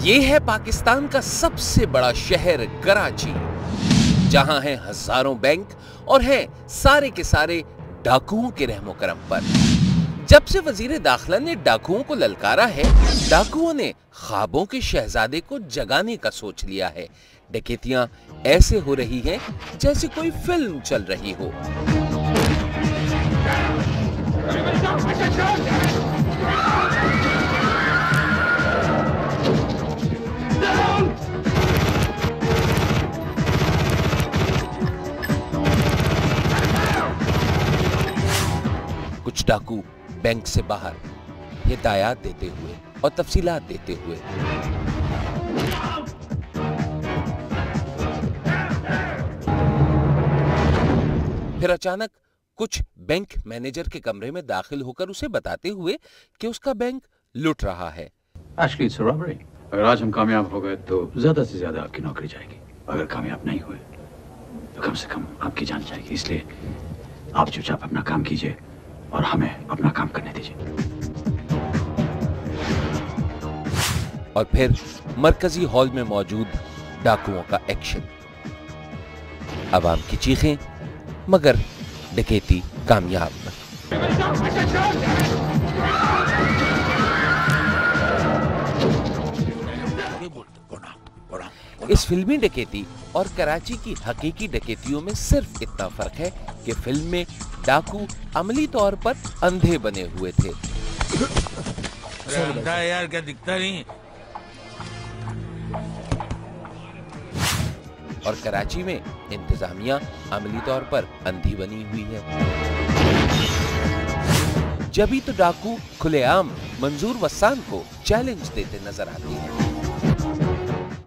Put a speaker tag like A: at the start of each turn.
A: ये है पाकिस्तान का सबसे बड़ा शहर कराची, जहां हैं हजारों बैंक और हैं सारे के सारे डाकुओं के रहमो करम पर। जब से वजीर दाखिला ने डाकुओं को ललकारा है, डाकुओं ने ख्वाबों के शहजादे को जगाने का सोच लिया है। डकैतियां ऐसे हो रही हैं जैसे कोई फिल्म चल रही हो। कुछ डाकू बैंक से बाहर हिदायत देते हुए और तफसीलात देते हुए, फिर अचानक कुछ बैंक मैनेजर के कमरे में दाखिल होकर उसे बताते हुए कि उसका बैंक लूट रहा है।
B: अगर आज हम कामयाब हो गए तो ज्यादा से ज्यादा आपकी नौकरी जाएगी, अगर कामयाब नहीं हुए तो कम से कम आपकी जान जाएगी। इसलिए आप चुपचाप अपना काम कीजिए और हमें अपना काम करने दीजिए।
A: और फिर मरकजी हॉल में मौजूद डाकुओं का एक्शन। अवाम की चीखें, मगर डकैती कामयाब। इस फिल्मी डकैती और कराची की हकीकी डकैतियों में सिर्फ इतना फर्क है कि फिल्म में डाकू अमली तौर पर अंधे बने हुए थे।
C: यार क्या दिखता नहीं।
A: और कराची में इंतजामिया अमली तौर पर अंधी बनी हुई है। जब ही तो डाकू खुलेआम मंजूर वसान को चैलेंज देते नजर आते हैं।